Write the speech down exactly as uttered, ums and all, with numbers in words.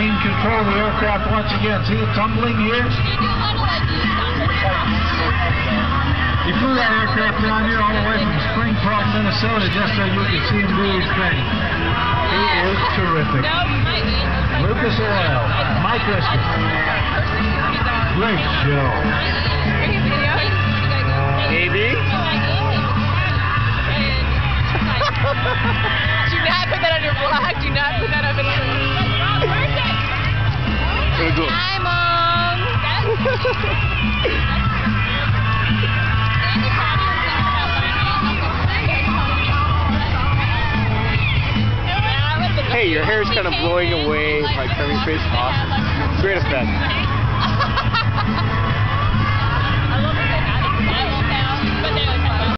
gained control of the aircraft once again. See it tumbling here? He flew that aircraft down here all the way from Spring Park, Minnesota, just so you can see him do his thing. He is terrific. Lucas Oil, Mike Riskin. Great show. A B? Do not put that on your blog. Do not put that up in your Very good. Hi, Mom. Hey, your hair is kind of blowing away by covering your face. Awesome. Great effect.